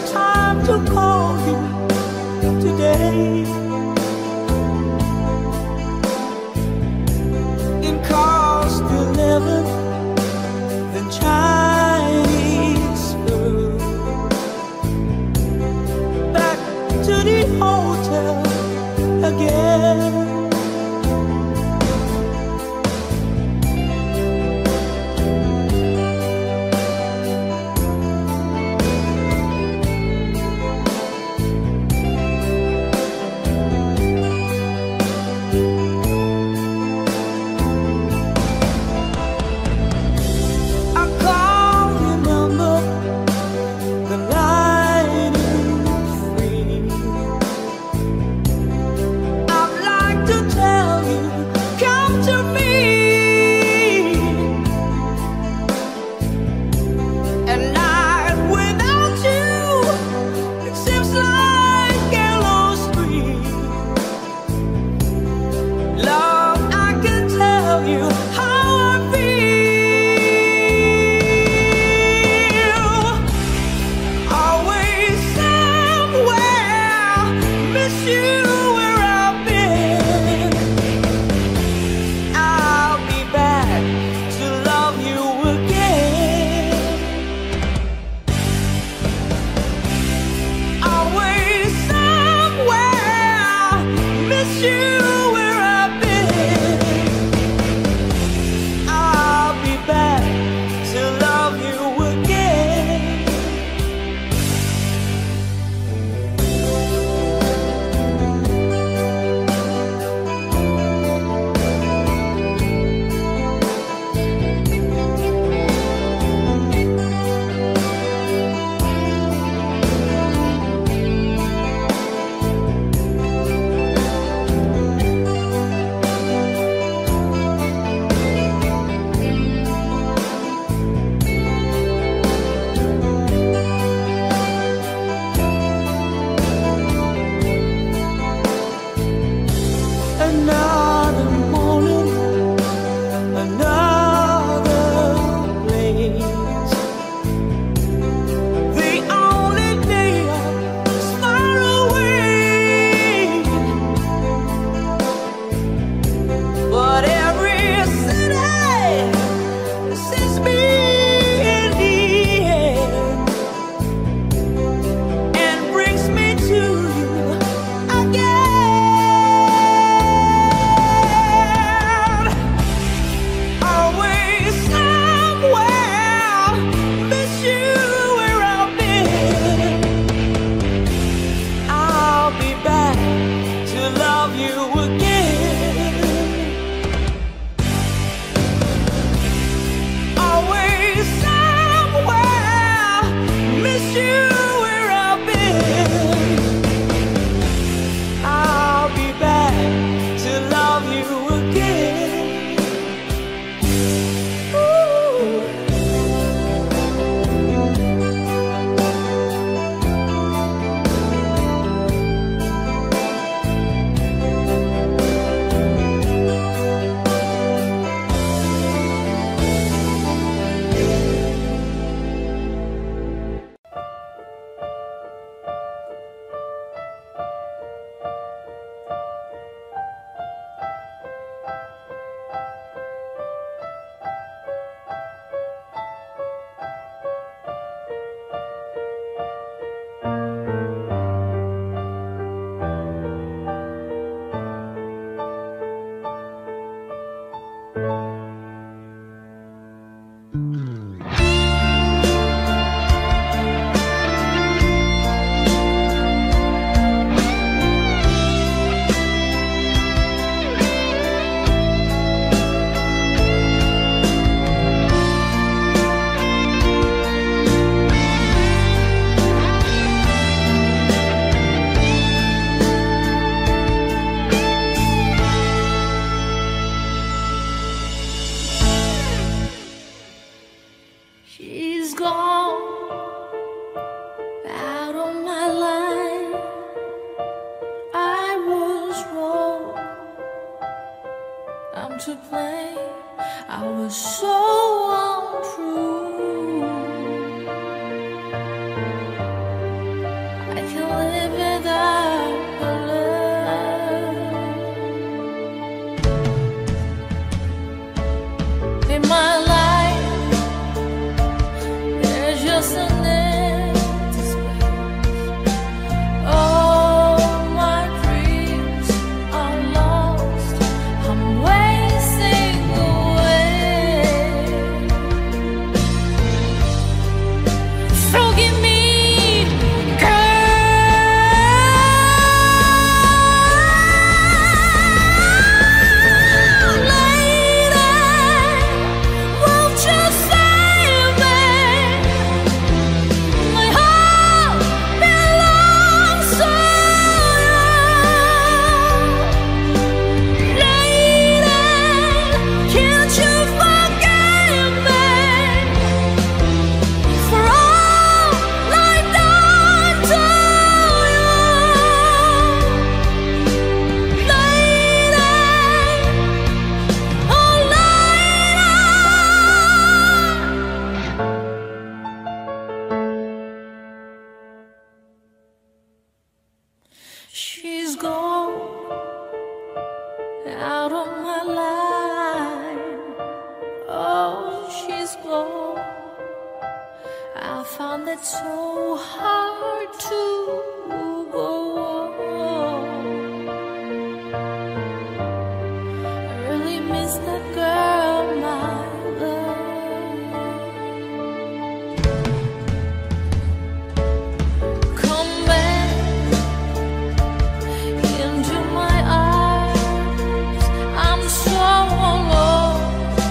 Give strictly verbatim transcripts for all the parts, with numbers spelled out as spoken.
time to call you today. In cost eleven, then Chinese food. Back to the hotel again. to play. I was so untrue. out of my life. Oh, she's gone. I found it so hard to go on. I really miss that girl, my love. Come back into my arms. I'm so alone.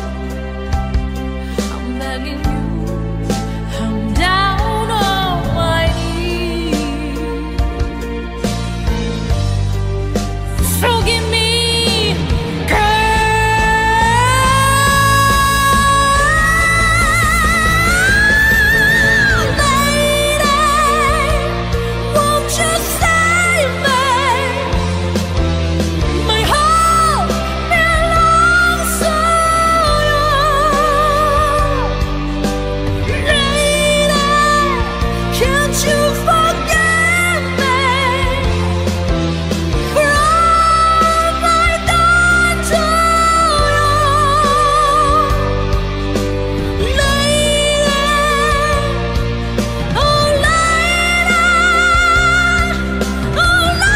I'm begging you. I'm down on my knees. Forgive me, girl. Lady, won't you save me? My heart belongs to you. Lady, can't you forgive me for all I've done to you? Lady, oh lady, oh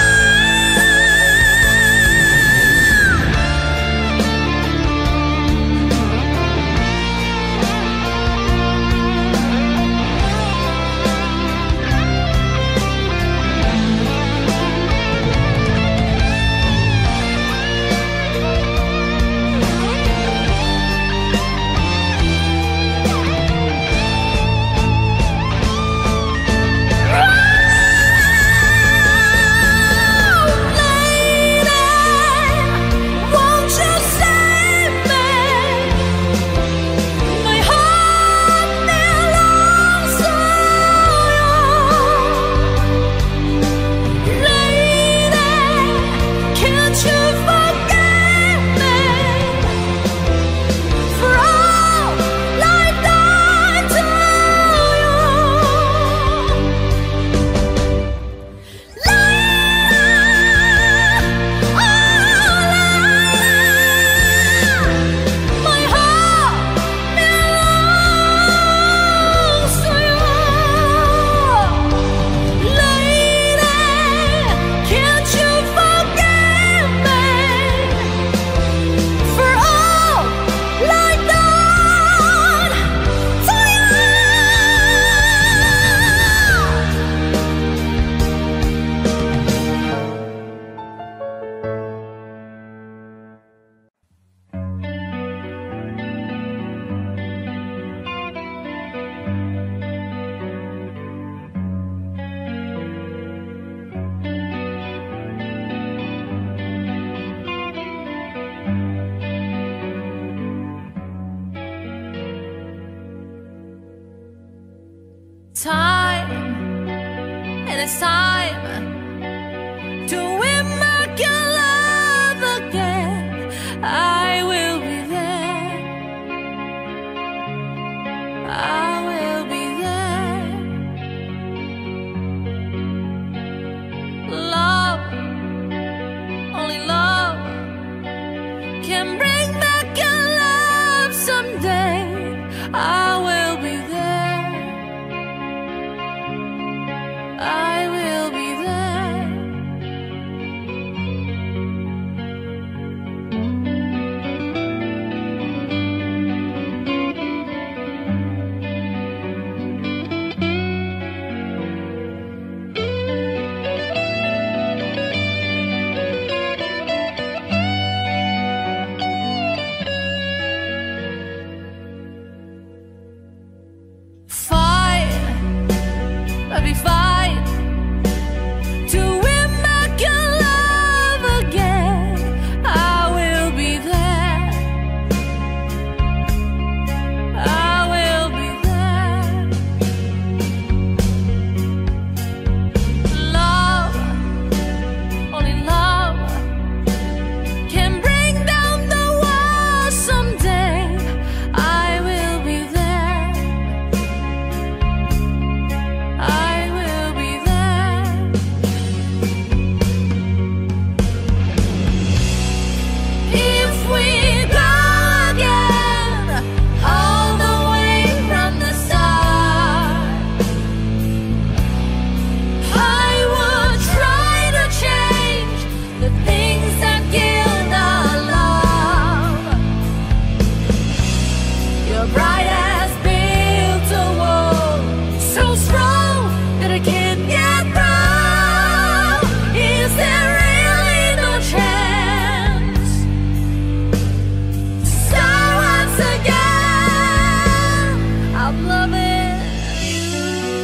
won't you save me? My heart belongs to you. Lady, can't you forgive me for all I've done to you? My heart belongs to you. Lady, can't you forgive me for all I've done to you? Time, and it's time to win back your love again. I will be there. I will be there. Love, only love can bring back your love someday. I will be there. I will be there. get through. Is there really no chance? Start once again. I'm loving you.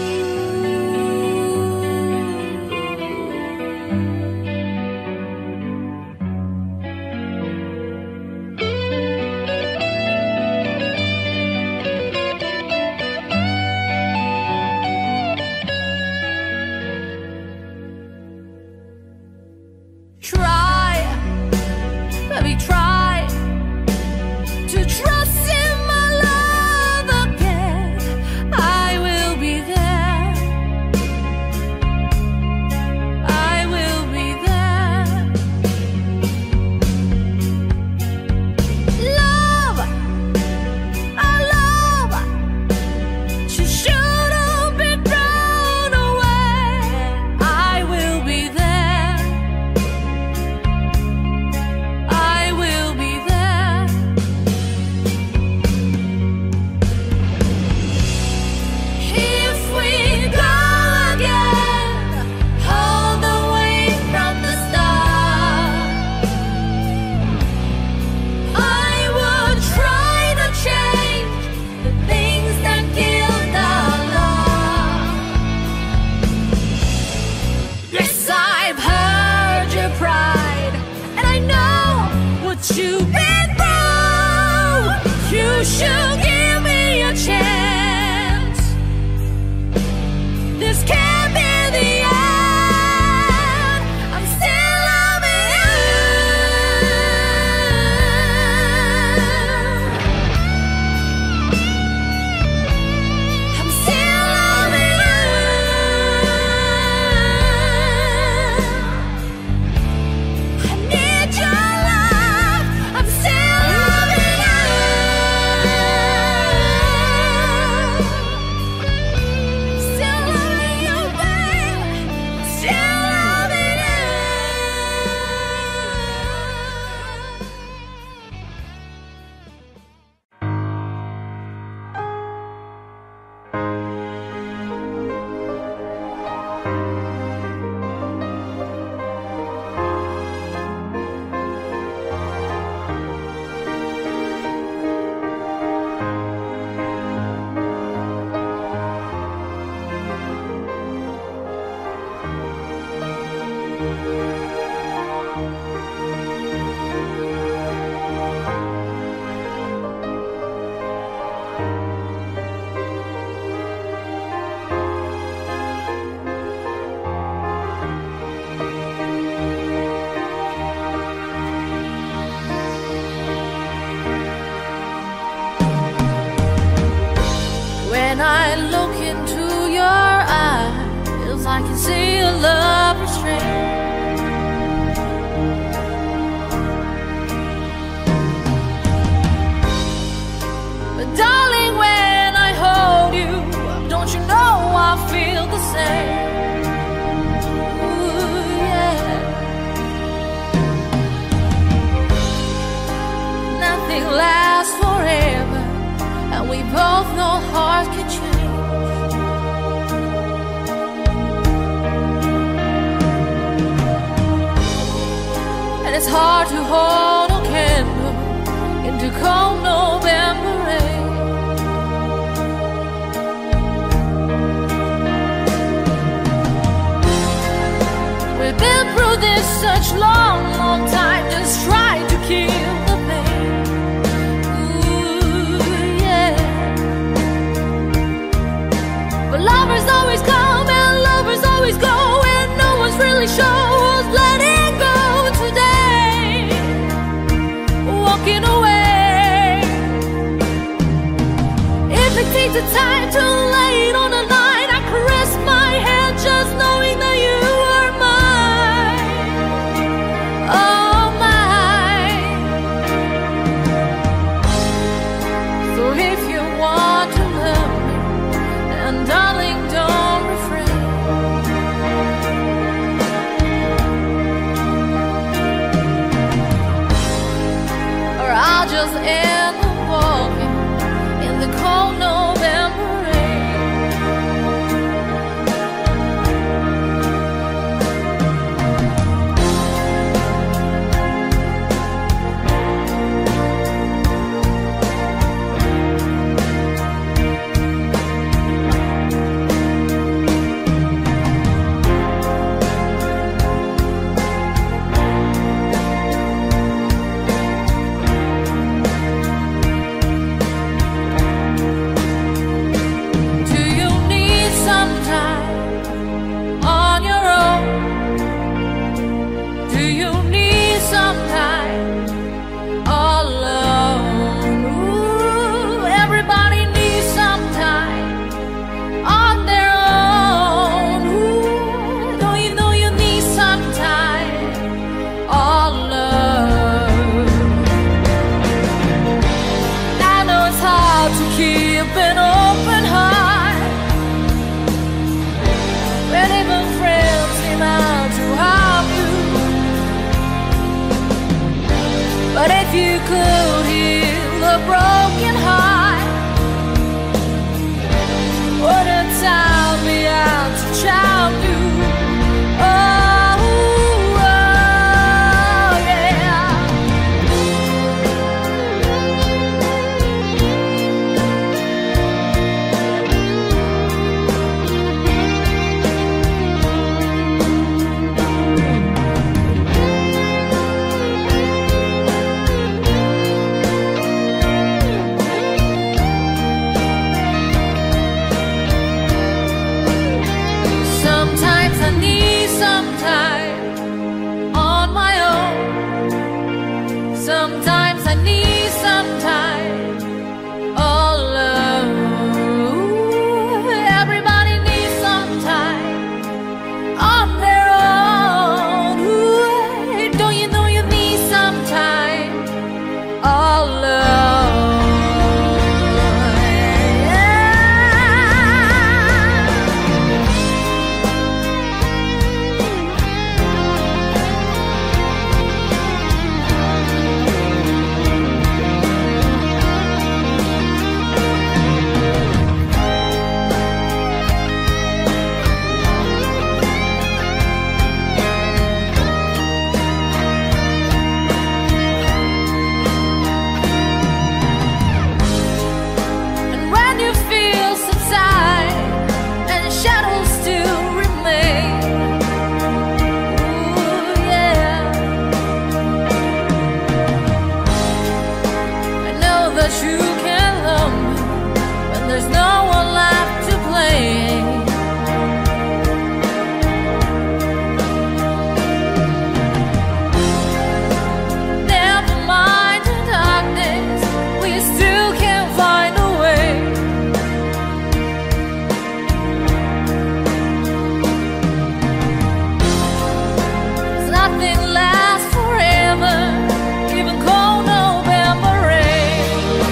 Try, baby, try to trust in my love again. I will be there. I will be there. Love, our love, she shouldn't be thrown away. I will be there. I will be there. If we go again, all the way from the start, I would try to change the things that killed our love. Yes, I've heard your pride, and I know what you've been through. You should give me a chance. This can't be the end. I'm still loving you. I'm still loving you. I need your love. I'm still loving you. Still loving you, babe. Still loving you. When I look into your eyes, I can see a love restraint. But darling, when I hold you, don't you know I feel the same? Ooh, yeah. Nothing lasts forever, and we both know hearts can change. And it's hard to hold a candle into cold November rain. We've been through this such long, long time, just trying to kill the pain. Ooh, yeah. But lovers always come and lovers always go, and no one's really sure who's letting go today, walking away. If it takes the time to lay it on the line, I caress my hand just knowing that you are mine. Oh, mine. if you could heal a broken heart, would it tell me how to charm you? Oh, oh yeah. Sometimes I need some time on my own. Sometimes I need some time all alone. Everybody needs some time on their own. Ooh, don't you know you need some time all alone? And when you feel subside and the shadows still remain, ooh, yeah, I know that you can love me when there's no one left to blame. Never mind the darkness, we still can find a way. Nothing lasts forever, even cold November rain.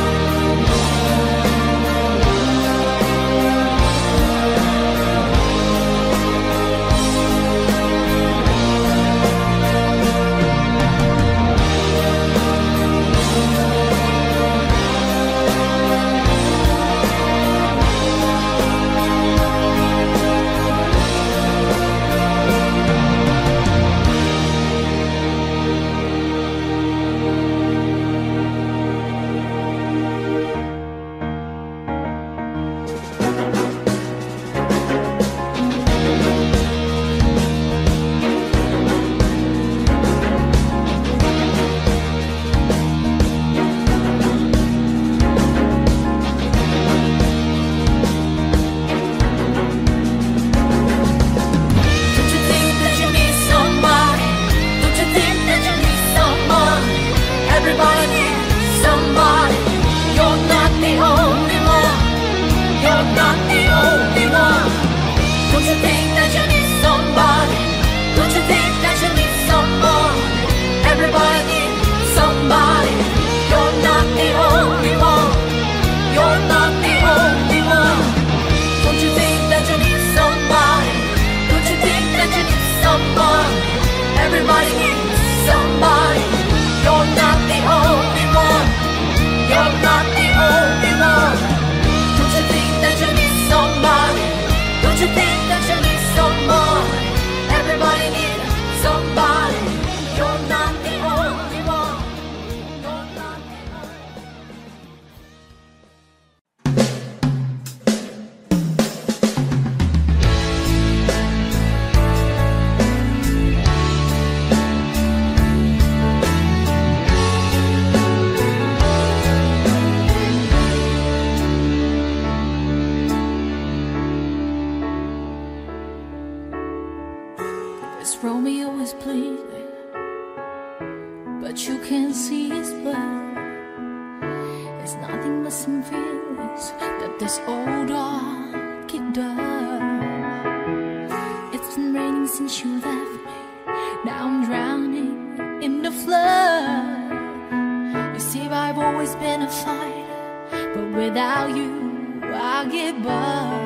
Don't you think that you need somebody? Don't you think that you need someone? Everybody needs somebody. You're not the only one. You're not the only one. Don't you think that you need somebody? Don't you think that you need someone? Everybody needs somebody. You're not the only one. You're not the only one. Don't you think that you need somebody? Don't you think that you need someone? Everybody needs somebody. You're not the only one. You're not the only one. Don't you think that you need somebody? Don't you think that you need someone? Everybody needs somebody. You're not the only one. You're not the only This Romeo is bleeding, but you can't see his blood. It's nothing but some feelings that this old dog can do. It's been raining since you left me. Now I'm drowning in the flood. You see, I've always been a fighter, but without you, I give up.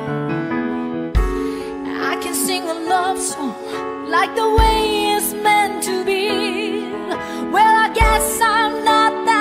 I can sing a love song like the way it's meant to be. Well, I guess I'm not that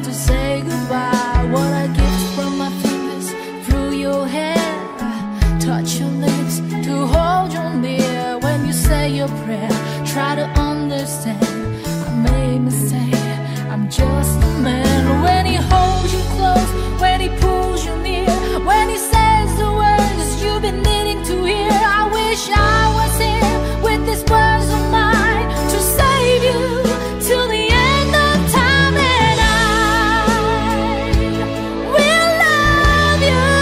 to say goodbye. What I get from my fingers through your hair, touch your lips to hold you near. When you say your prayer, try to understand. I made a mistake, I'm just a man. When he holds you close, when he pulls you near, when he says the words you've been needing to hear. I wish I was here with these words of mine to save you till the end of time. And I will love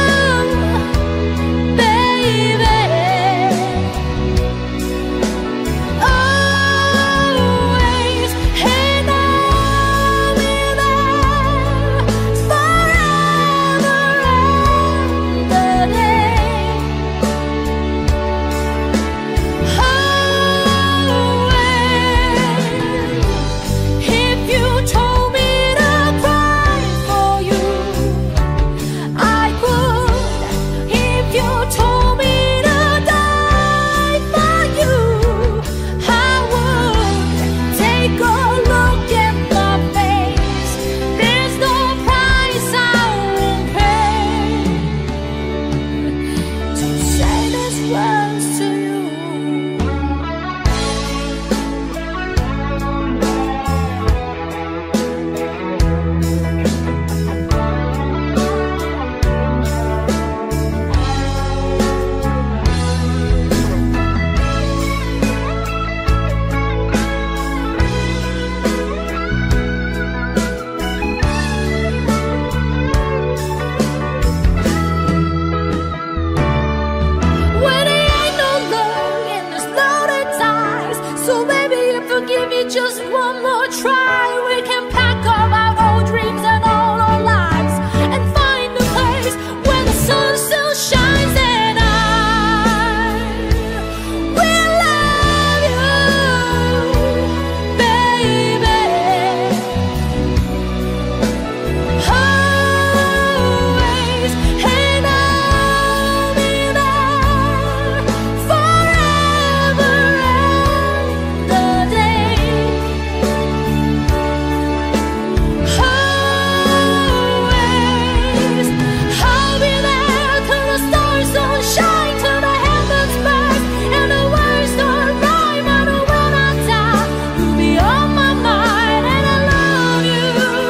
you, baby, always. And I'll be there forever and the day. Always. If you told me to cry for you, I could. If you told me to die for you, I would. Take a look at my face. There's no price I won't pay to say these words to you. When there ain't no love in this loaded ties, so baby, if you give me just one more try, we can pack up our old dreams and all our lives and find a place where the sun still shines. And I will love you, baby, always. And I'll be there forever and the day. Always. I'll be there till the stars don't shine, till the heavens burst and the words don't rhyme. I know when I die, you'll be on my mind, and I love you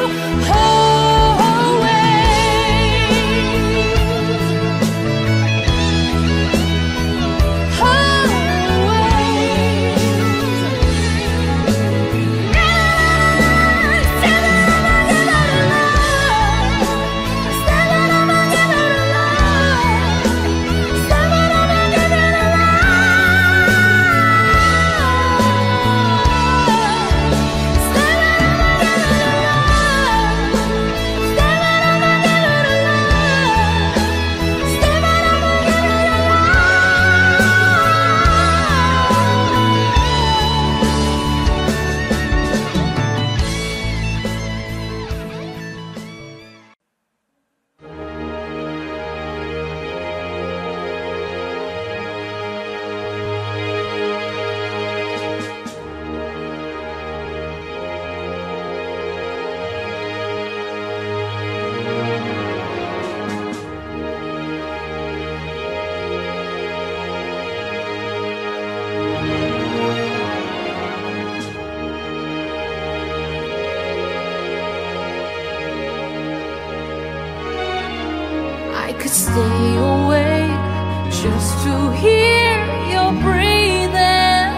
I could stay awake just to hear your breathing,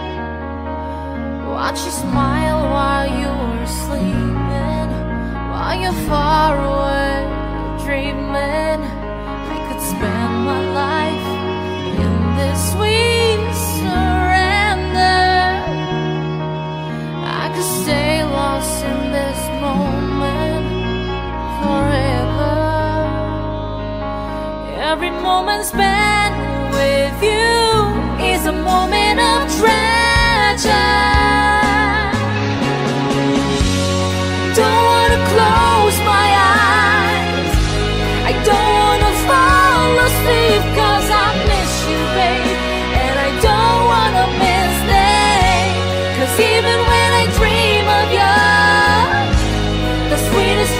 watch you smile while you're sleeping, while you're far away dreaming. I could spend my life in this sweet surrender. I could stay lost in this moment forever. Every moment spent with you is a moment of treasure. Don't wanna close my eyes, I don't wanna fall asleep, 'cause I miss you, babe, and I don't wanna miss them. 'Cause even when I dream of you, the sweetest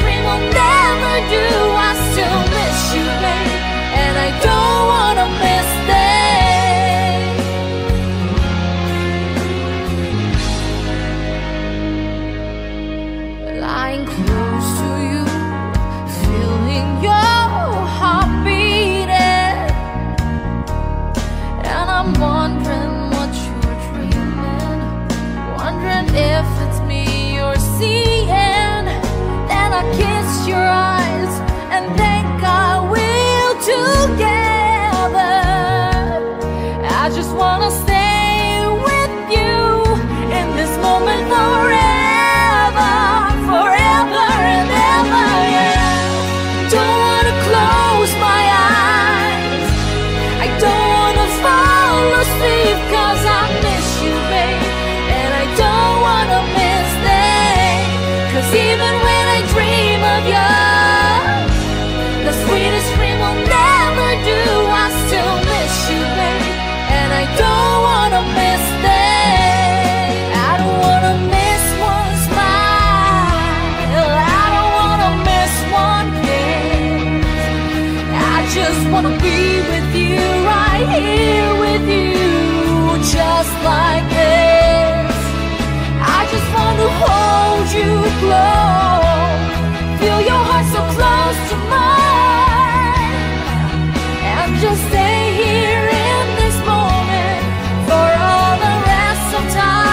just wanna be with you, right here with you, just like this. I just want to hold you close, feel your heart so close to mine, and just stay here in this moment for all the rest of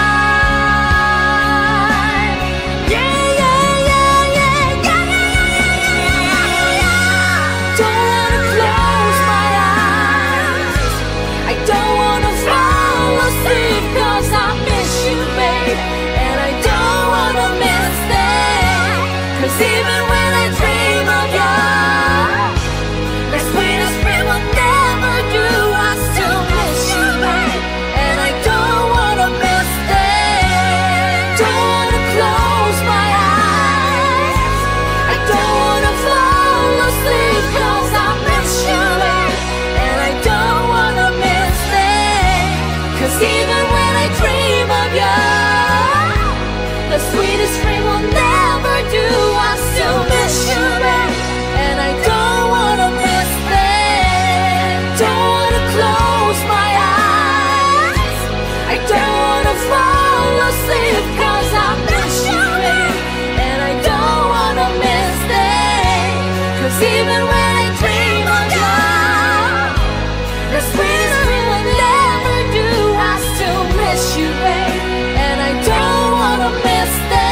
time. Yeah, yeah, yeah, yeah, yeah, yeah, yeah, yeah. Don't wanna close my eyes, I don't wanna fall asleep, 'cause I miss you, babe, and I don't wanna miss that. 'Cause even when I dream of you, the sweetest dream will never do. I still miss you, babe, and I don't wanna miss that. Don't wanna close my eyes, I don't wanna fall asleep, 'cause I miss you, babe, and I don't wanna miss that. 'Cause even when I dream of you, the sweetest dream will never do. I still miss you, babe, and I don't wanna miss that. Don't wanna close my eyes, I don't wanna fall asleep, 'cause I miss you, babe, and I don't wanna miss that. 'Cause even when I dream of you, the sweetest dream will never do. I still miss you, babe, and I don't wanna miss that.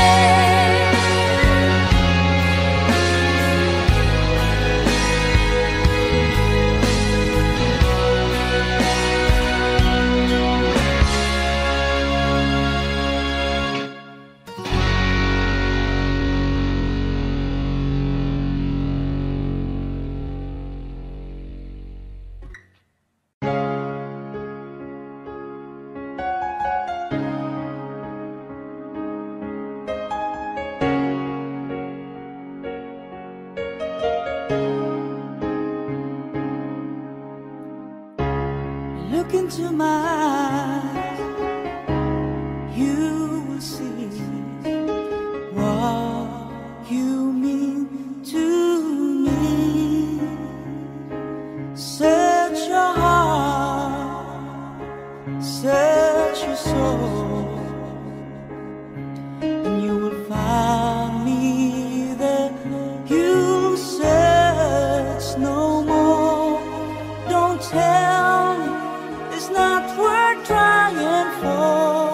Look into my eyes, you will see what you mean to me. Search your heart, search your soul, and you will find me there. You'll search no more. Don't tell me it's not worth trying for.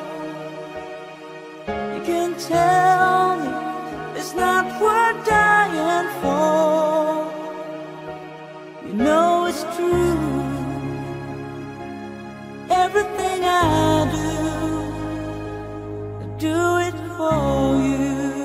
You can tell me it's not worth dying for. You know it's true. Everything I do, I do it for you.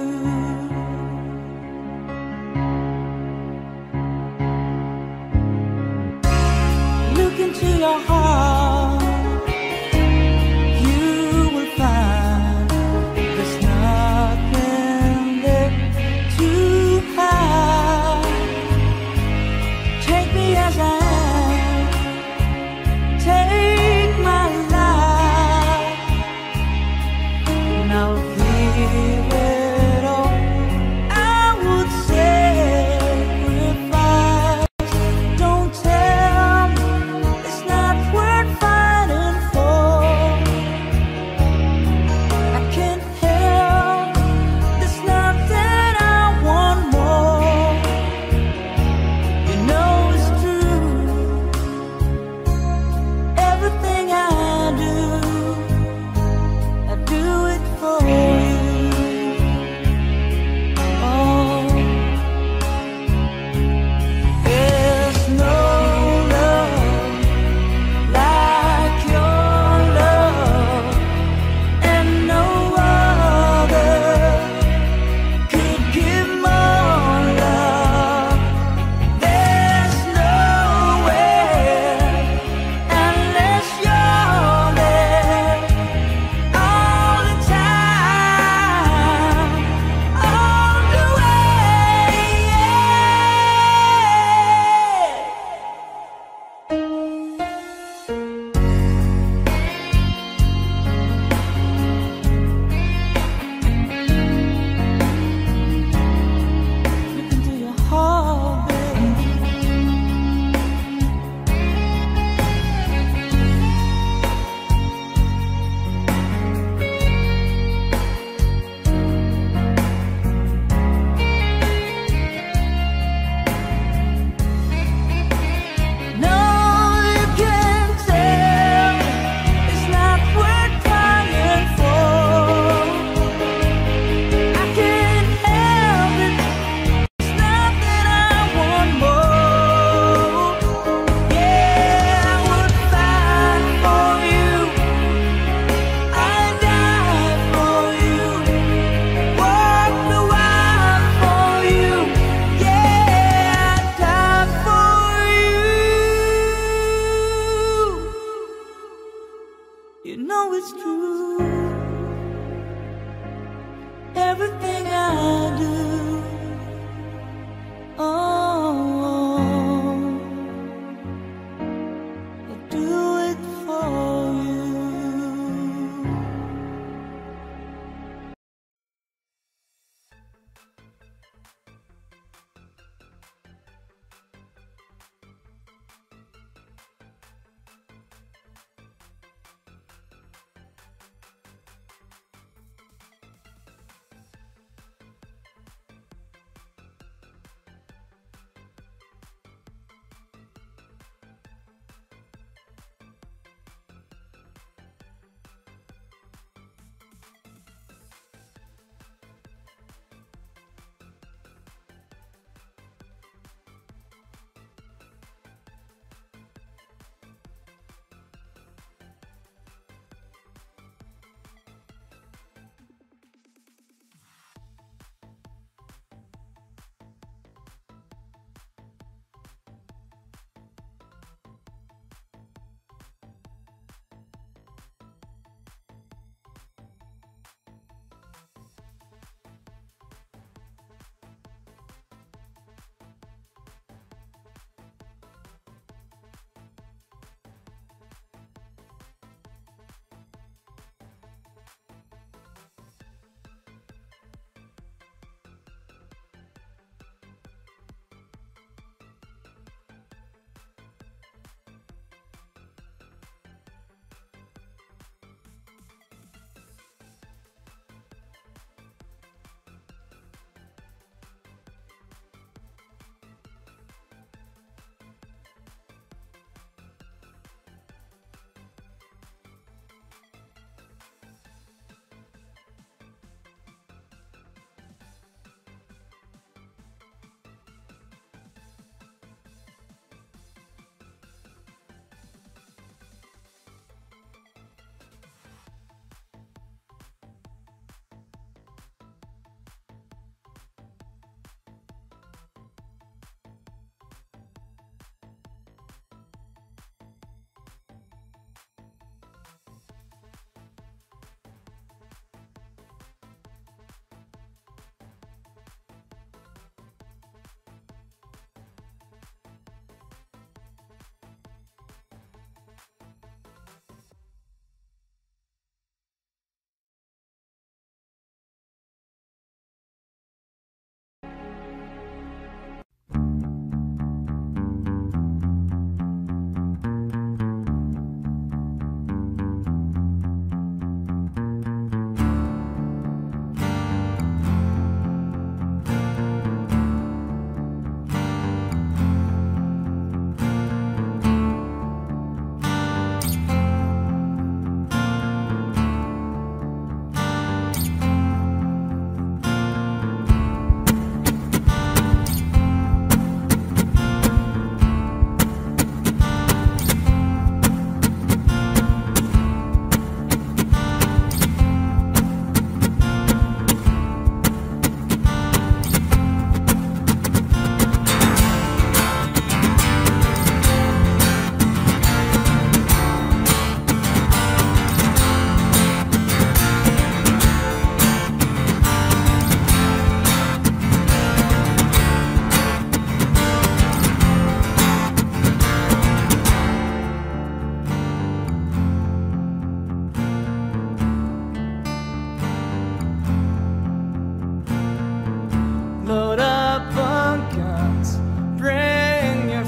Look into your heart, you will find there's nothing there to hide. Take me as I am, take my life, and I'll give it all. I would sacrifice. Don't tell me it's not worth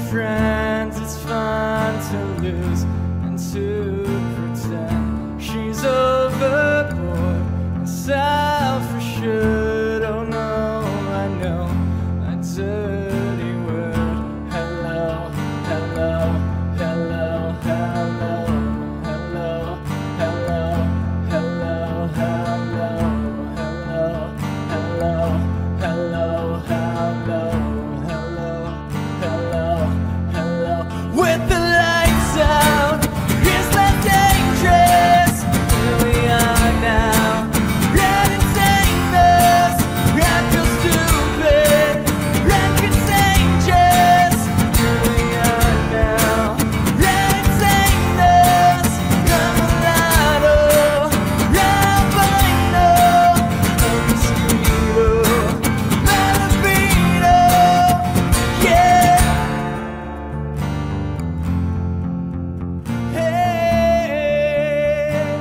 friends, it's fun to lose and to pretend she's overboard and self-assured. Oh no, I know a dirty word. Hello, hello, hello, hello, hello, hello, hello, hello, hello, hello, hello, hello, hello, hello. With the lights out, it's less dangerous. Here we are now. Red and stainless. I feel stupid. Red contagious. Here we are now. Red and stainless. I'm a lotto. Albino. A mosquito. Malabino. Yeah. Hey.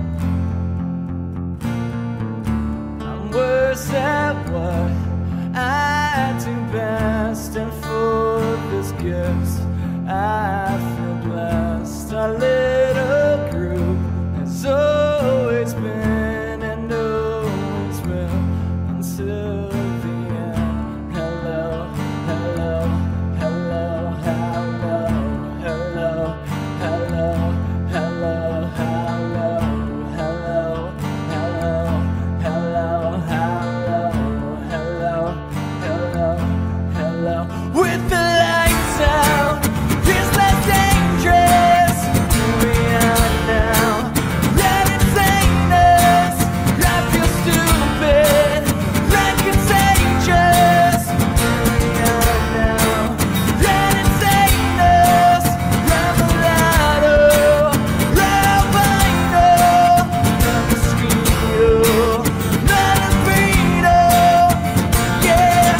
I'm worse at what I do best, and for this gift I feel blessed. Our little group has always been and always will until the end. Hello, hello, hello, hello, hello, hello, hello, hello, hello, hello, hello, hello, hello, hello, hello. With the lights out, it's less dangerous. Here we are now. Red and stainless. I feel stupid. Red contagious. Here we are now. Red and stainless. I'm a lotto. Albino. A mosquito. Malabino. Yeah.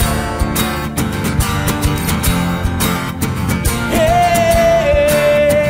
Hey.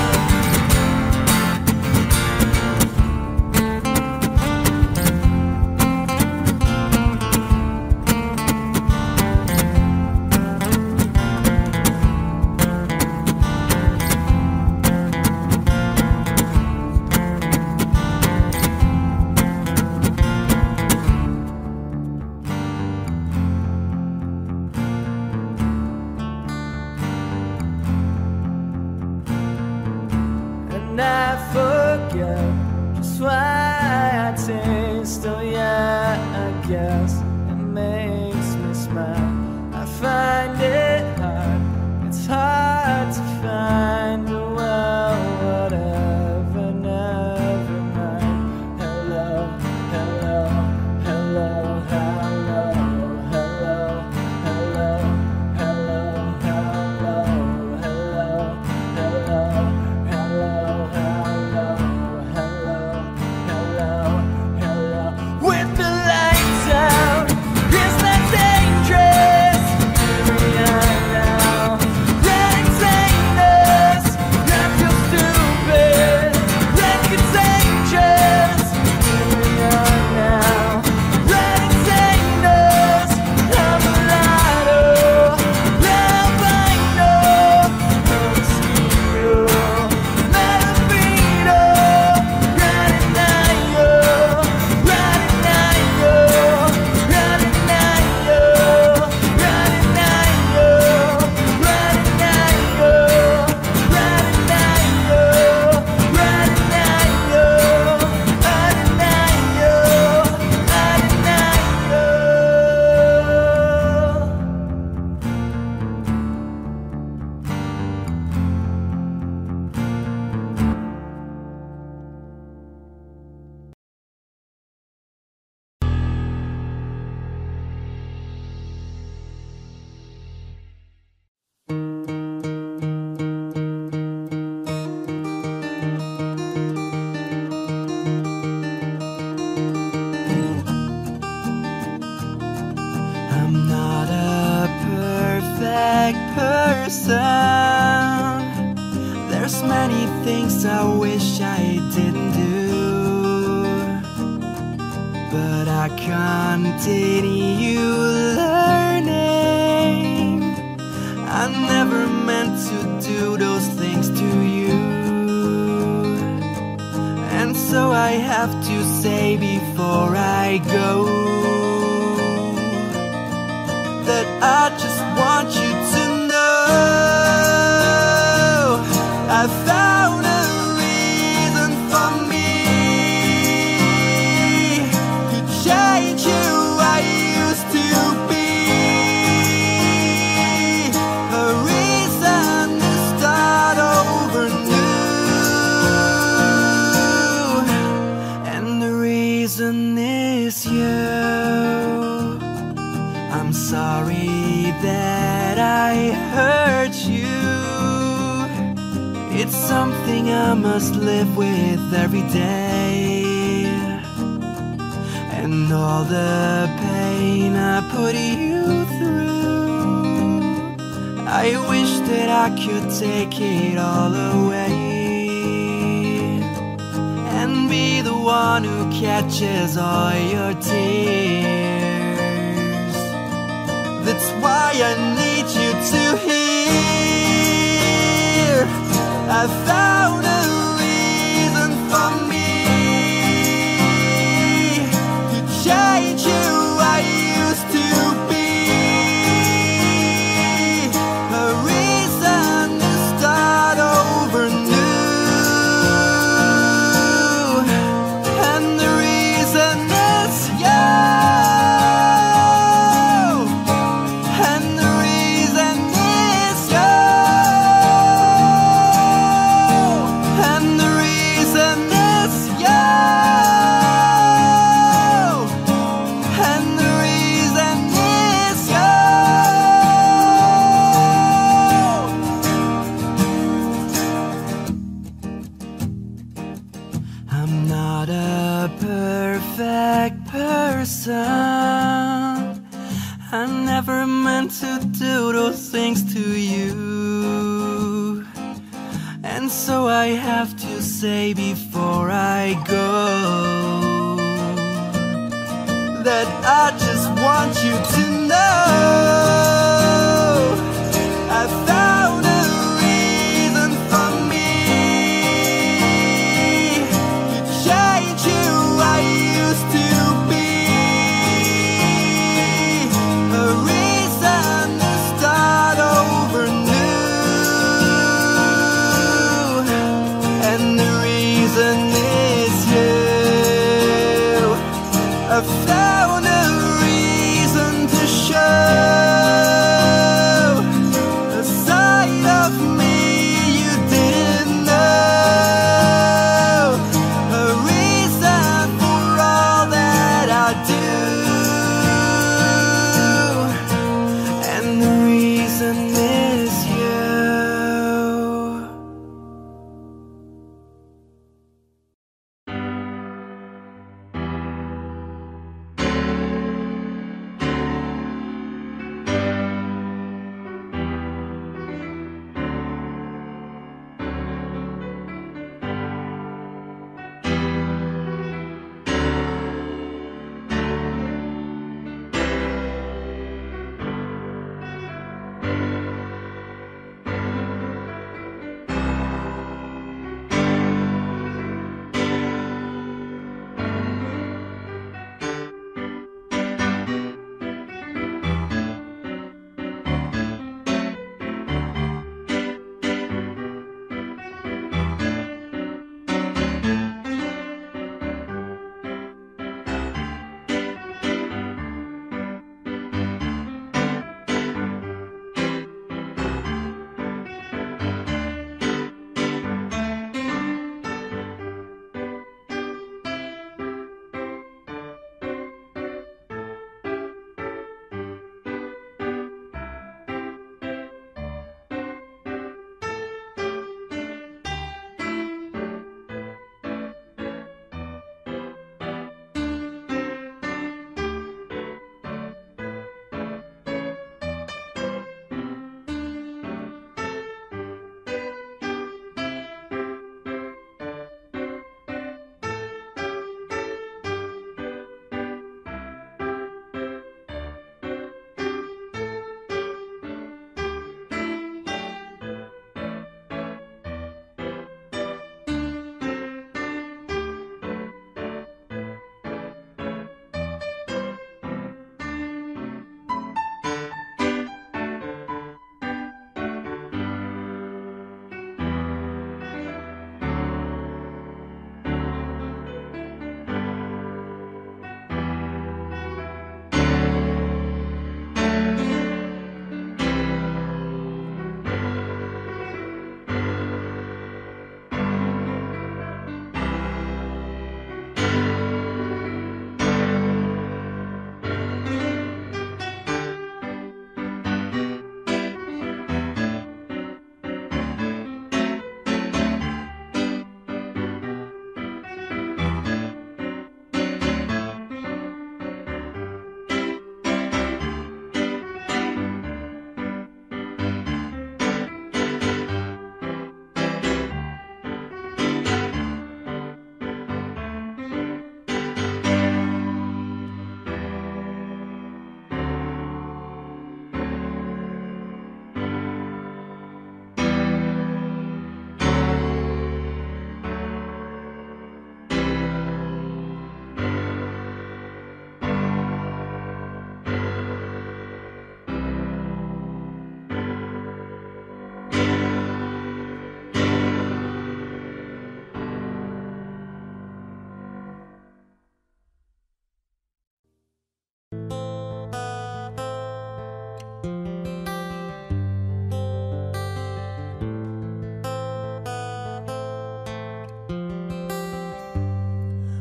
And I forget just why I taste. Oh yeah, I guess it makes me smile. I find it hard, it's hard to find. But well, whatever, never mind. Hello, hello, hello, hello, hello, hello, hello, hello, hello, hello, hello, hello, hello, hello, hello. With the lights out, it's less dangerous. Here we are now. Red and stainless. I feel stupid. Red contagious. Here we are now. Red and stainless. I'm a lotto. Albino. A mosquito. Malabino. Radinayo. Radinayo. Radinayo. Radinayo. Radinayo. Radinayo. Radinayo. Radinayo. I'm not a perfect person. There's many things I wish I didn't do, but I continue learning. I never meant to do those things to you. And so I have to say before I go that I just want you to know I found a reason for me to change who I used to be, a reason to start over new, and the reason is you. I'm sorry that I hurt you. It's something I must live with every day, and all the pain I put you through, I wish that I could take it all away and be the one who catches all your tears. That's why I need you to hear I found a reason for me to change who I used to be, a reason to start over new, and the reason is you. I'm not a perfect person. I never meant to do those things to you. And so I have to say before I go that I just want you to know I found a reason for me to change who I used to be, a reason to start over new, and the reason is you. I found a reason to show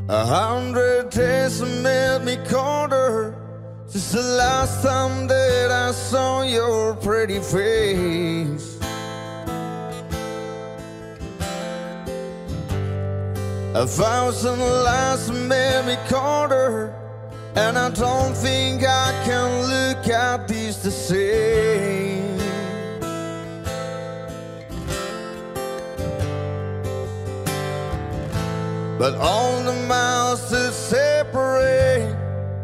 A hundred days have made me colder since the last time that I saw your pretty face. A thousand lies have made me colder, and I don't think I can look at these the same. But all the miles that separate,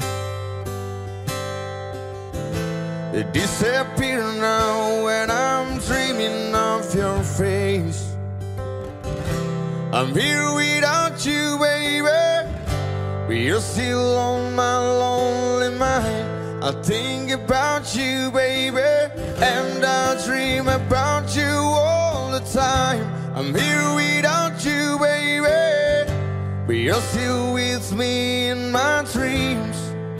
they disappear now when I'm dreaming of your face. I'm here without you, baby, but you're still on my lonely mind. I think about you, baby, and I dream about you all the time. I'm here without you, baby, but you're still with me in my dreams.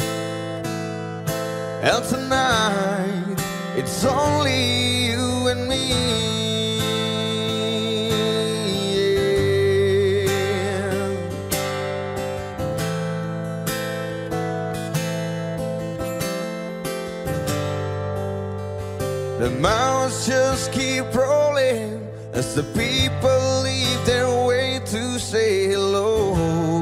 And tonight, it's only you and me. The miles just keep rolling as the people leave their way to say hello.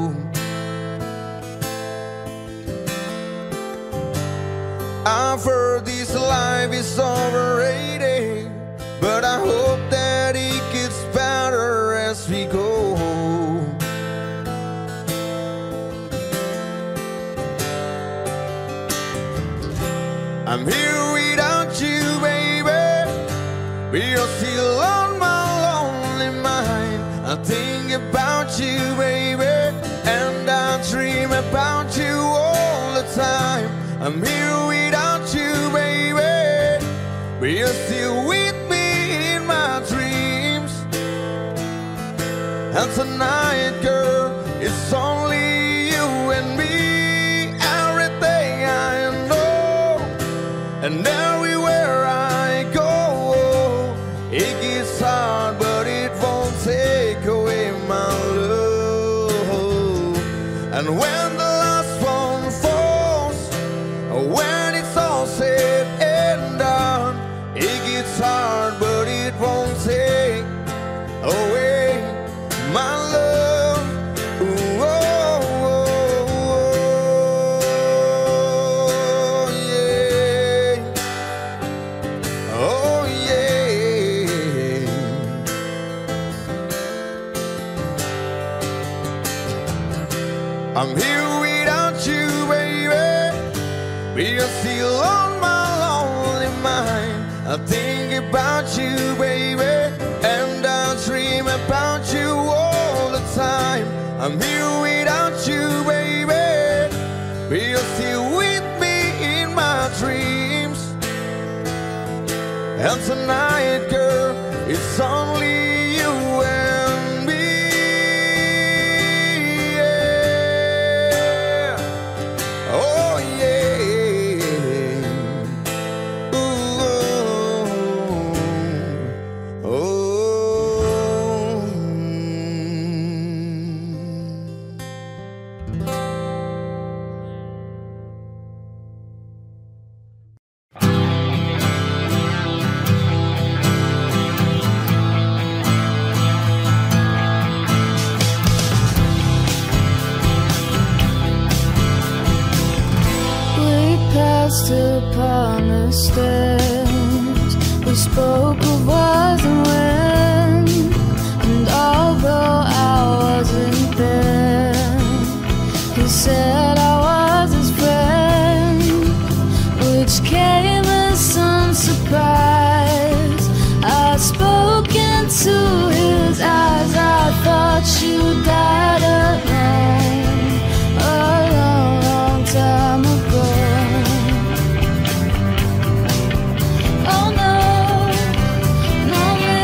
I've heard this life is overrated, but I hope that it gets better as we go. I'm here without you, baby, but you're still on my lonely mind. I think about you, baby, and I dream about you all the time. I'm here without you, baby, but you're still with me in my dreams. And tonight, girl, it's only you and me. Everything I know, and everywhere I go, it gets hard, but it won't take away my love. And when the last one falls, when it's all said and done, it gets hard, but it won't take away my love. Ooh, oh, oh, oh, yeah. Oh, yeah. I'm here without you, baby, but you're still on my lonely mind. I think about you, baby, and I dream about you all the time. I'm here without you, baby, but you're still with me in my dreams. And tonight, girl, it's only you and me. Yeah. Oh, yeah. Ooh, oh, oh. Upon the stairs, we spoke of was and when, and although I wasn't there, he said I was his friend, which came as some surprise. I spoke into his eyes, I thought you died alone a long, long time ago. Oh no, no,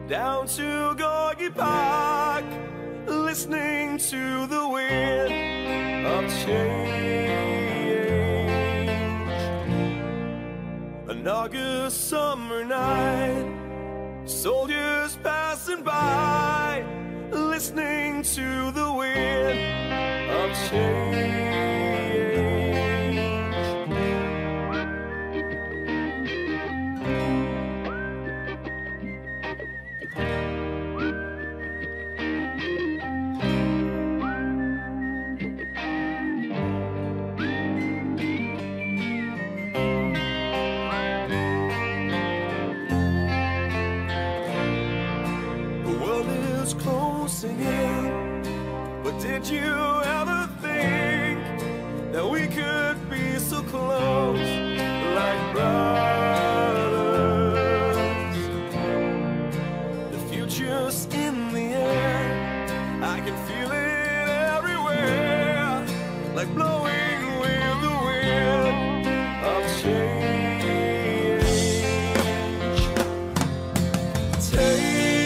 down to Gorky Park, listening to the wind of change. An August summer night, soldiers passing by, listening to the wind of change. But did you ever think that we could be so close, like brothers? The future's in the air, I can feel it everywhere, like blowing with the wind of change. Take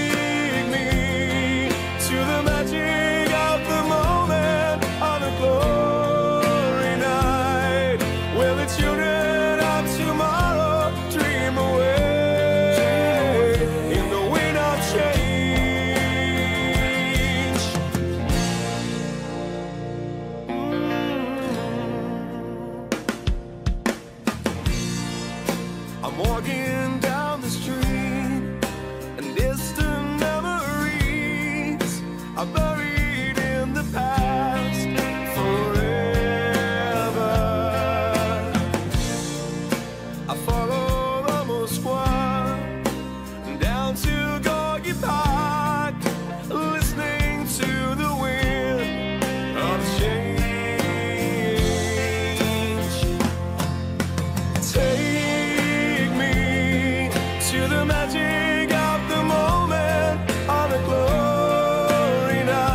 I'm walking down the street, and distant memories are buried in the past forever. I follow the Moskva down to Gorky Park, listening to the wind of change. Take to the magic of the moment on a glory night.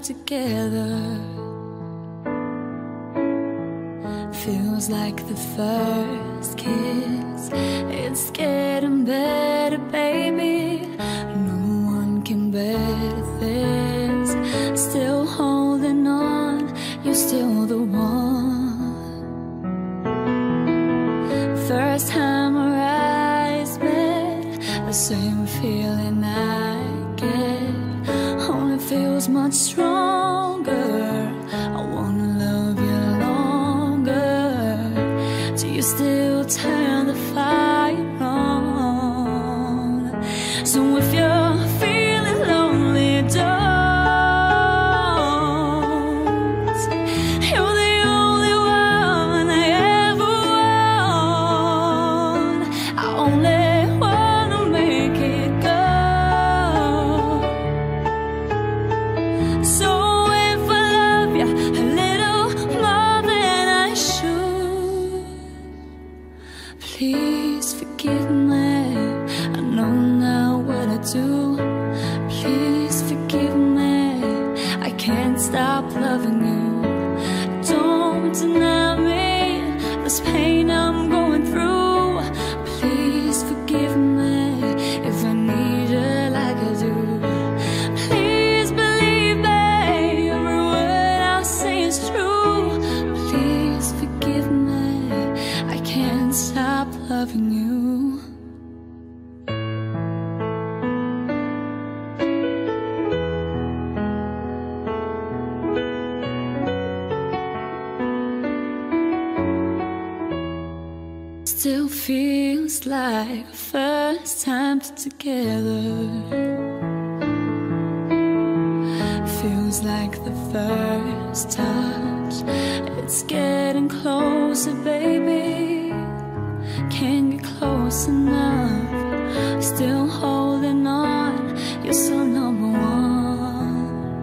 together. Feels like the first kiss. It's getting better, baby. No one can better this. Still holding on, you're still the one. First time our eyes met, the same feeling I get only feels much stronger. I wanna love you longer. Do you still turn the fire on? So if you're feeling lonely, don't. You're the only one I ever want. I only wanna make it go. So if I love you a little more than I should, please forgive me. I know now what I do. Please forgive me. I can't stop loving you. Don't deny me this pain I'm going through. Please forgive me if I need you like I do. Please believe me, every word I say is true. Please forgive me. I can't stop loving you. Still feels like first time together. Feels like the first touch. It's getting closer, baby. Can't get close enough. Still holding on, you're so number one.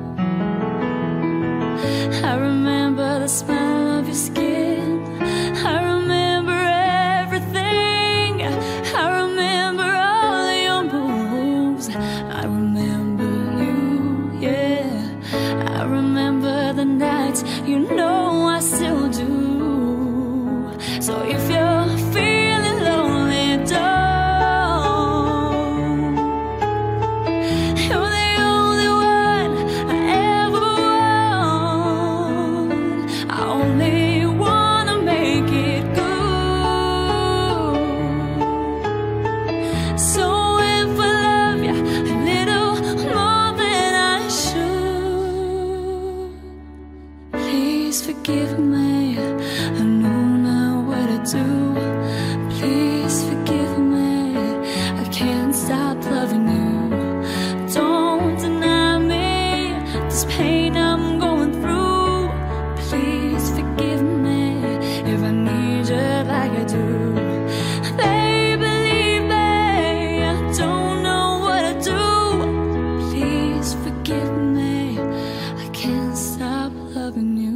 I remember the smell of your skin. I remember everything. I remember all your moves. I remember you, yeah. I remember the nights, you know I still do. So if you're feeling lonely, don't. You're the only one I ever want. I only wanna make it good. So if I love you a little more than I should, please forgive me. I know now what I do. Please forgive me. I can't stop loving you. Don't deny me this pain I'm going through. Please forgive me if I need you like I do. Baby, believe me, I don't know what I do. Please forgive me. I can't stop loving you.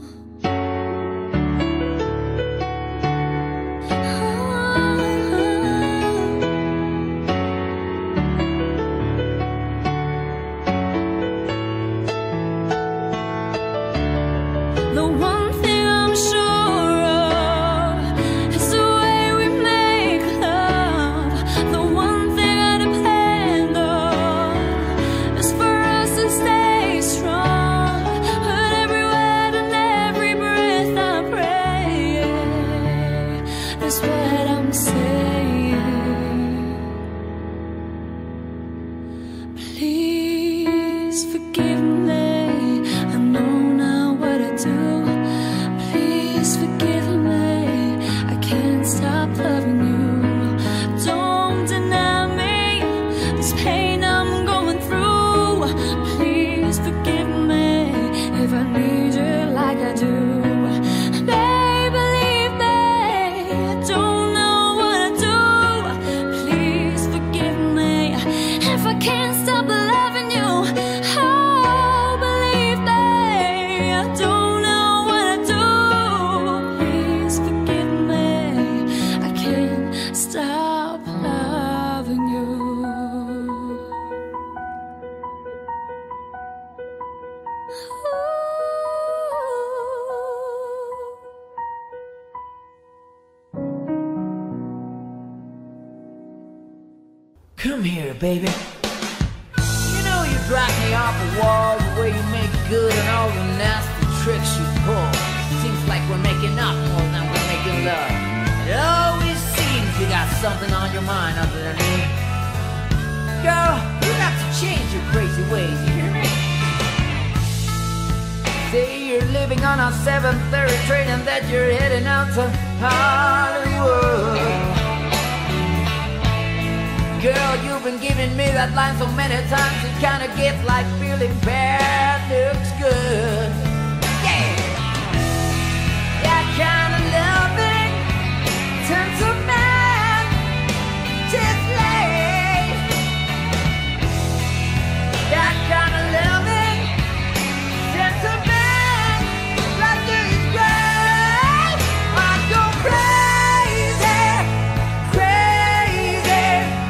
The one thing I'm sure of is the way we make love. The one thing I depend on is for us to stay strong. But every word and every breath I pray, that's what I'm saying. Please forgive me. I know now what I do. Please forgive me. I can't stop loving you. Don't deny me this pain I'm going through. Please forgive me if I need you like I do. Baby, believe me, I don't know what I do. Please forgive me if I can't stop loving you. Oh, believe me, I don't know what I do. Please forgive me, I can't stop loving you. Come here, baby. You know you drive me off the wall, the way you make good and all the nasty tricks you pull. Seems like we're making up more than we're making love. It always seems you got something on your mind other than me. Girl, you got to change your crazy ways, you hear me? Say you're living on a seven thirty train and that you're heading out to Hollywood. Girl, you've been giving me that line so many times it kinda gets like feeling bad looks good. Yeah! That kind of loving turns a man to slave. That kind of loving turns a man like this grave. I go crazy, crazy.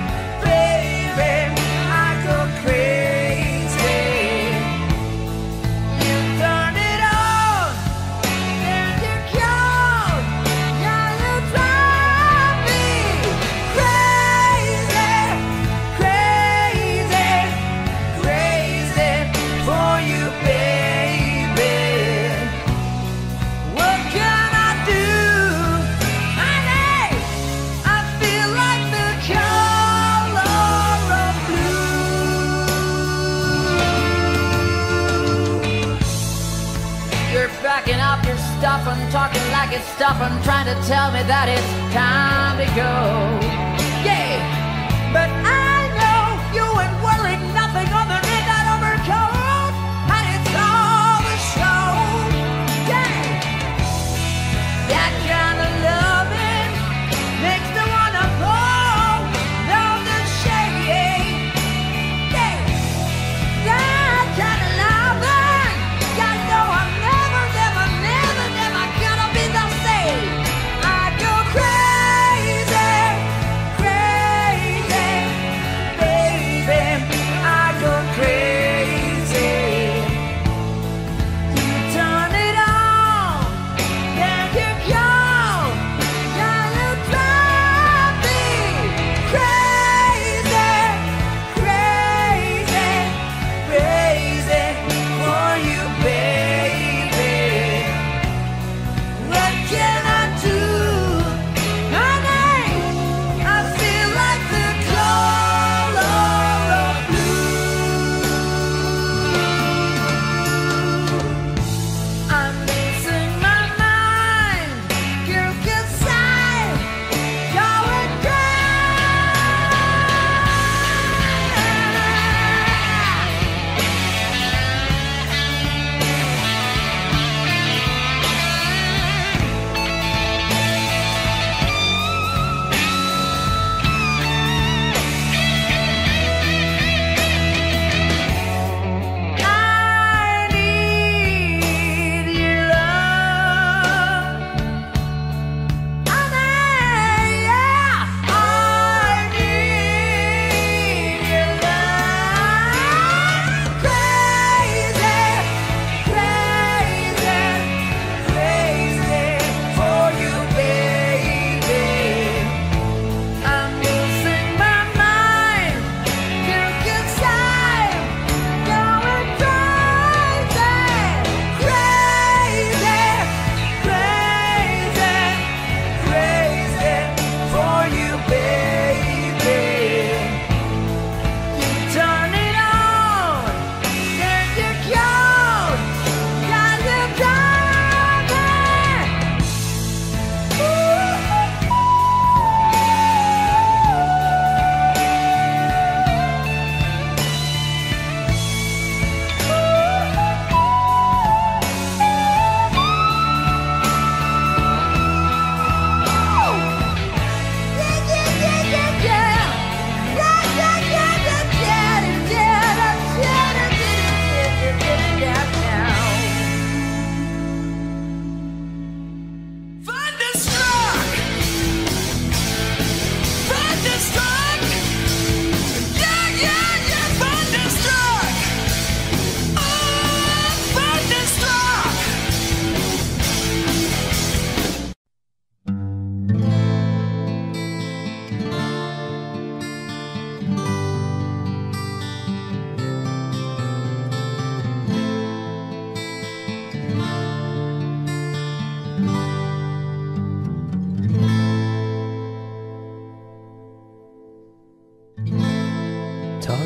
Backing up your stuff and talking like it's stuff and trying to tell me that it's time to go. Yeah, but I know you ain't wearing nothing underneath that overcoat, and it's all the show. Yeah, that kind of loving makes me wanna pull down the shade. Yeah, that kind of loving, you know I'm never, never, never, never gonna be the same. I go crazy,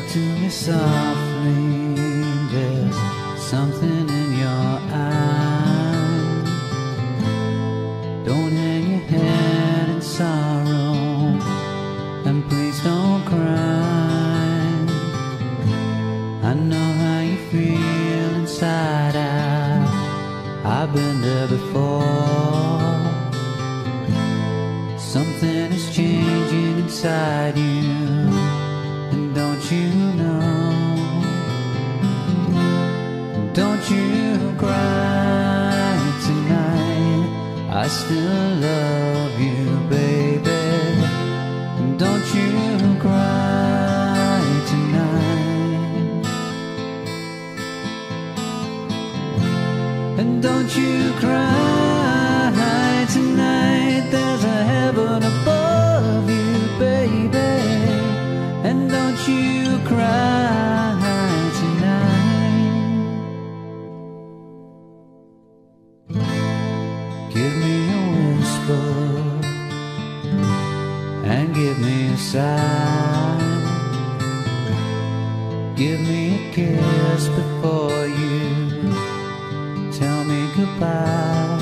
to me softly, there's something in your eyes. Don't hang your head in sorrow, and please don't cry. I know how you feel inside out, I've been there before. Something is changing inside you, and don't you know? Don't you cry tonight, I still love you, baby. Don't you cry tonight. And don't you cry tonight, there's a heaven above you, baby. And don't you cry tonight. Give me a whisper and give me a sigh. Give me a kiss before you tell me goodbye.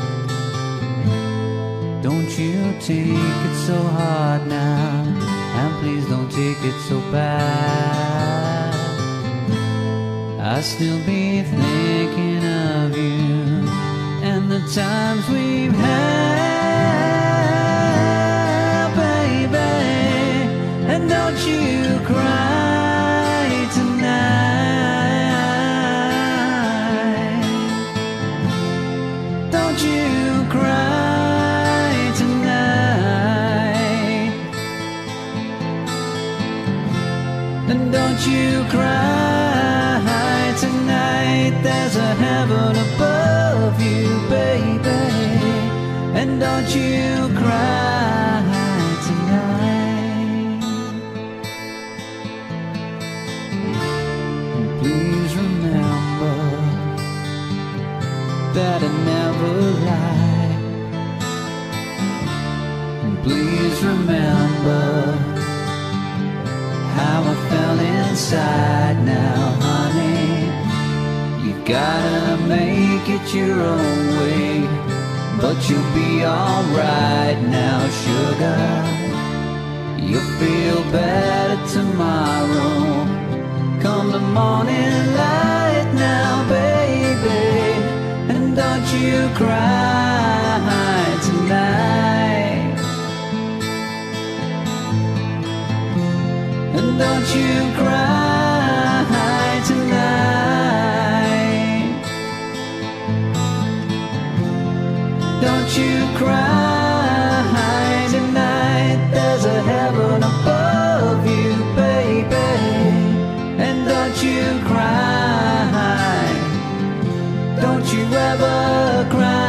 Don't you take it so hard now, and please don't take it so bad. I'll still be thinking of you and the times we've had, baby. And don't you cry tonight. Don't you cry tonight. And don't you cry tonight, there's a heaven above you, baby. And don't you cry tonight. And please remember that I never lie. And please remember how I felt inside now, honey. You gotta make it your own way, but you'll be alright now, sugar. You'll feel better tomorrow, come the morning light now, baby. And don't you cry tonight. And don't you cry tonight. Don't you cry tonight, there's a heaven above you, baby. And don't you cry, don't you ever cry.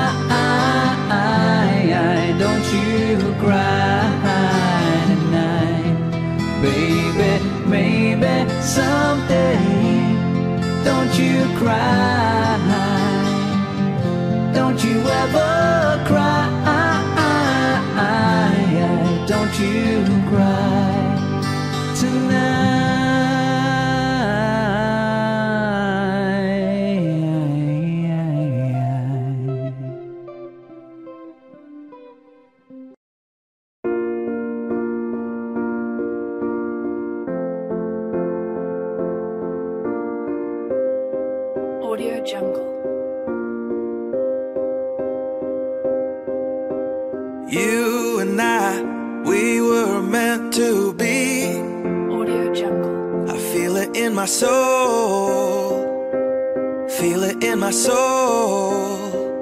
Don't you cry tonight, baby. Maybe someday, don't you cry. Don't you ever cry. Don't you cry tonight. Audio Jungle. You and I, we were meant to be. Audio Jungle. I feel it in my soul, feel it in my soul.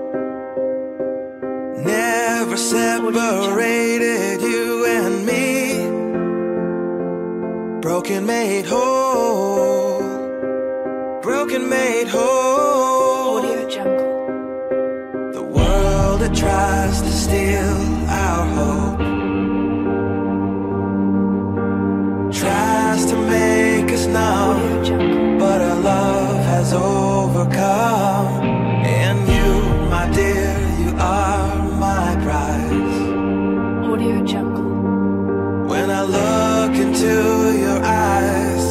Never separated, you and me. Broken made whole, broken made whole. Audio Jungle. The world that tries to steal our hope tries to make us numb, but our love has overcome. And you, my dear, you are my prize. Audio Jungle. When I look into your eyes,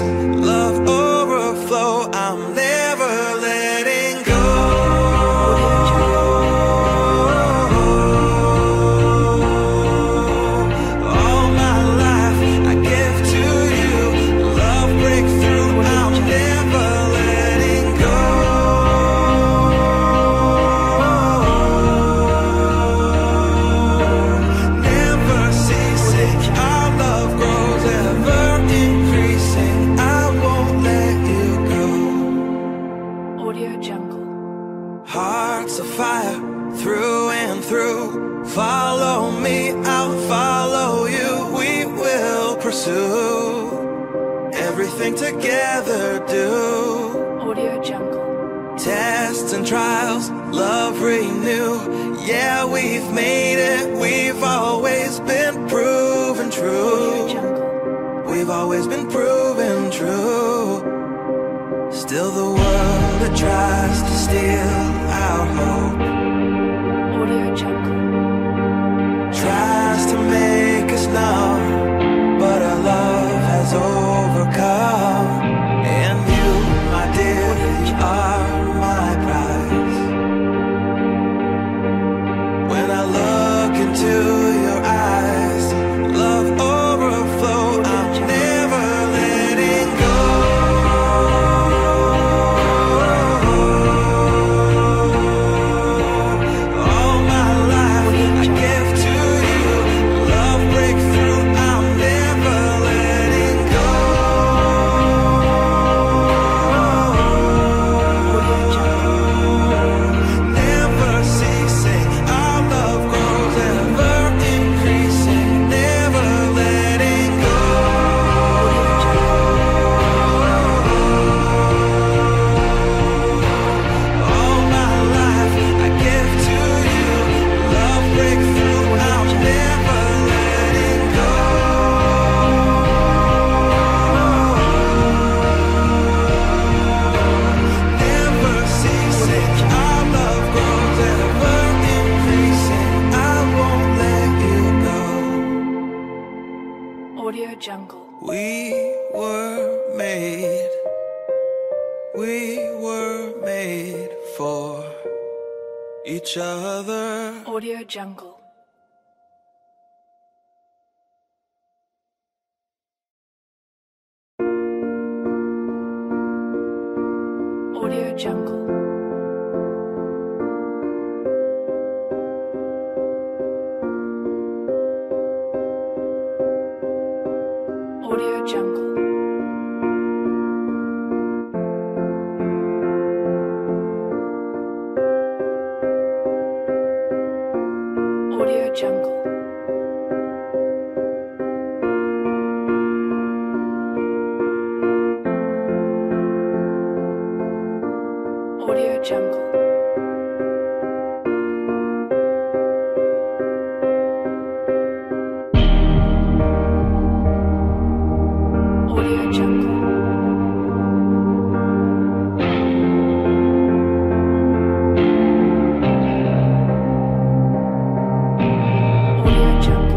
fire through and through. Follow me, I'll follow you. We will pursue everything together, do. Audio Jungle. Tests and trials, love renew. Yeah, we've made it. We've always been proven true. We've always been proven true. Still the world that tries to steal our hope. Audio Jungle. Tries to make us numb, but our love has overcome. And you, my dear, you are my prize. When I look into your eyes, love overflow. I'm never letting go. All my life I give to you. Love breakthrough. I'm never letting go. Never ceasing. Our love grows ever increasing. Never letting go. All my life I give to you. Love breakthrough. I'm never letting go. Never ceasing. Our love grows ever increasing. I won't let you go. Audio Jungle. We were made, we were made for each other. Audio Jungle. Audio Jungle. Audio Jungle. Audio Jungle. Audio Jungle. Audio Jungle. Audio Jungle.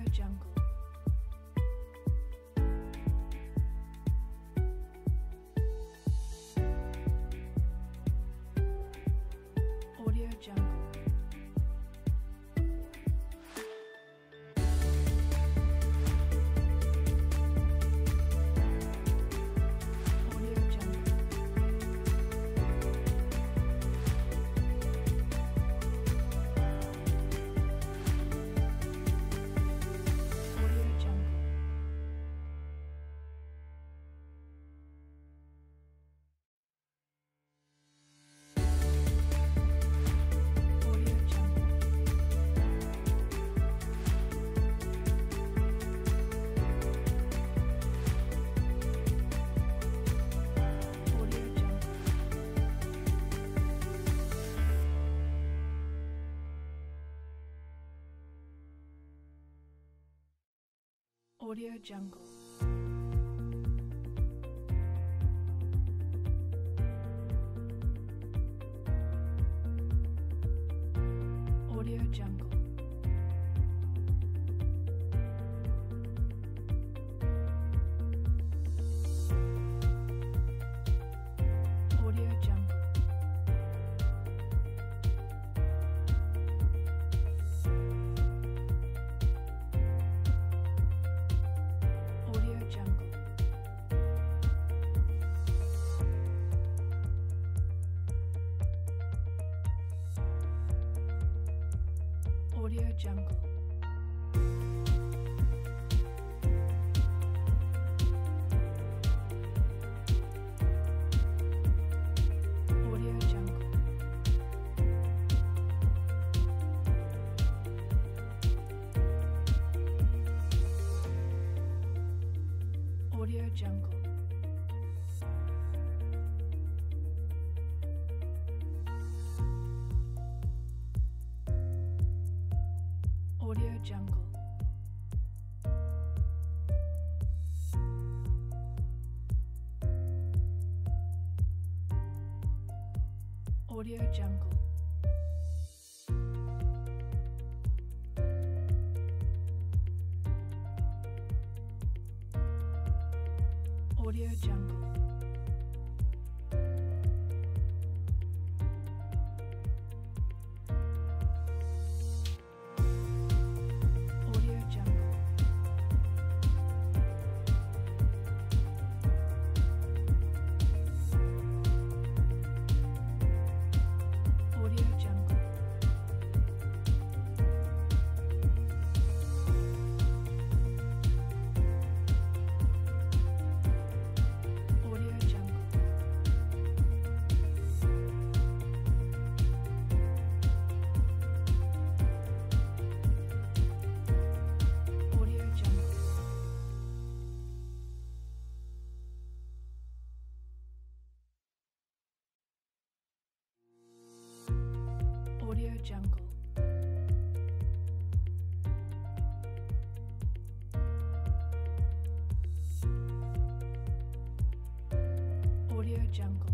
Audio Jungle. Audio Jungle. Audio Jungle. Audio Jungle. Audio Jungle. Audio Jungle. Audio Jungle. Audio Jungle. Audio Jungle. Audio Jungle. Audio Jungle. Audio Jungle. Audio Jungle. Audio Jungle. Audio Jungle. Audio Jungle. Audio Jungle. Audio Jungle.